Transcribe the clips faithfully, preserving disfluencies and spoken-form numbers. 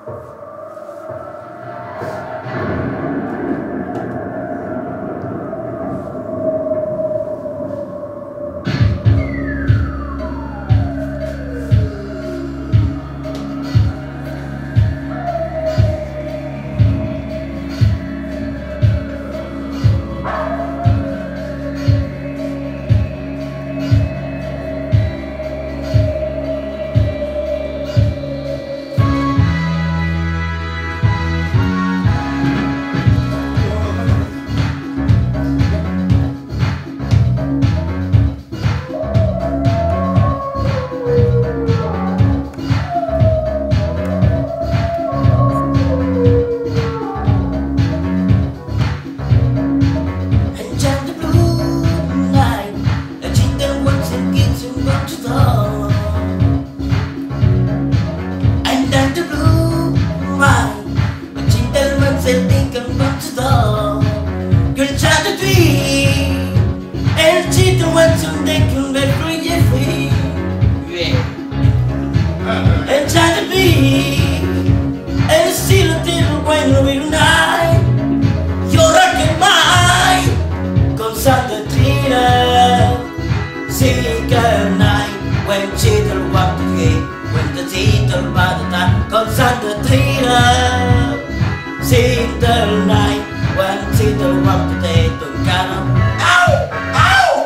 When she don't want to get, when the tea don't bother that, cause I'm the trainer. See the night, when she don't want to take, don't get up. Ow! Ow!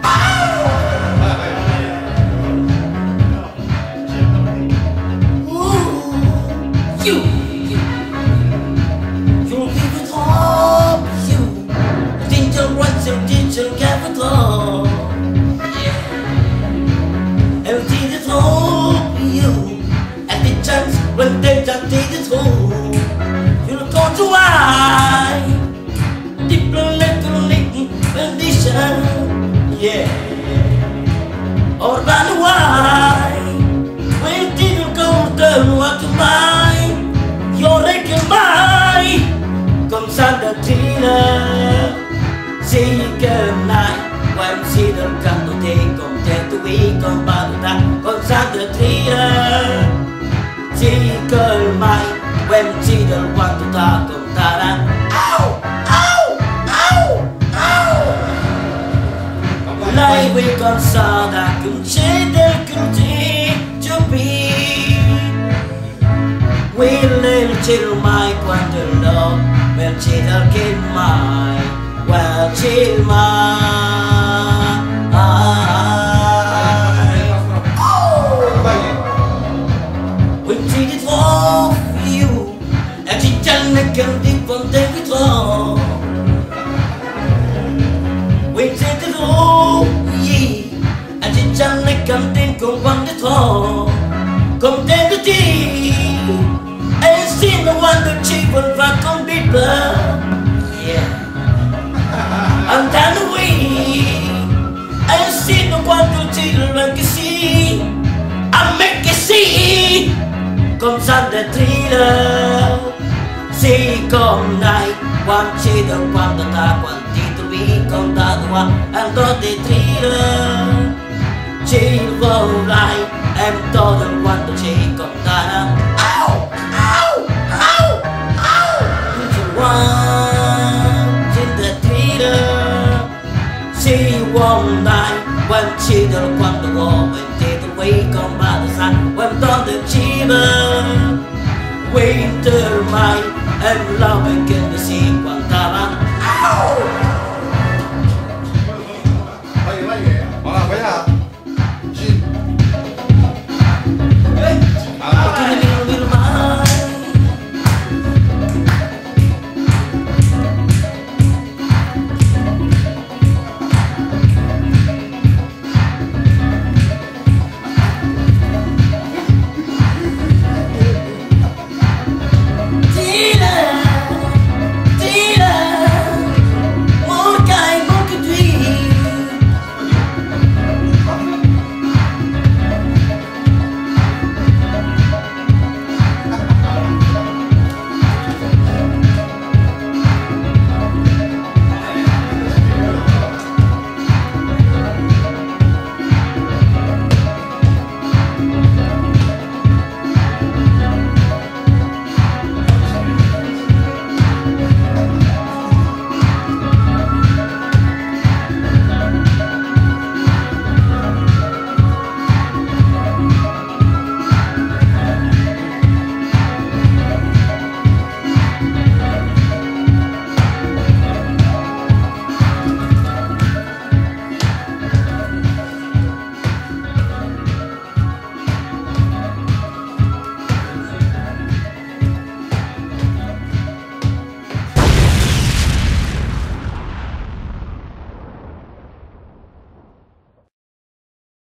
Ow! Ooh, you, you, you'll give it all, you. Think you'll want to teach you'll get it all. When they just did it home, you'll go to why diplomatic condition, yeah. Or run why when didn't go turn what to buy, you're reckon by comes under dinner. See you good night when she don't come to take come take the week on Bada comes under dinner. She girl mine when she don't want to talk to Tara. Ow! Ow! Ow! Ow! Lại với con sao đã cùng chế đến cùng thế cho biết. We live till my quantum love when she don't get my well chill my. Can deep on David Law. We take it all, ye. And the Janet can think of one at all. Come down the tea. And see the one that cheap and rock on people. Yeah. And down the way. And see the one that cheap and rock you see. I make you see. Comes on the thriller. See come night, one she don't want to talk, one tea to be come that one, and got the thriller. She will lie, and don't want to shake come that. Ow! Ow! Ow! Ow! One in the thriller. She won't lie, when she don't want to walk, when they the way come by the sun, when don't the cheaper. Winter mine and love again the sea.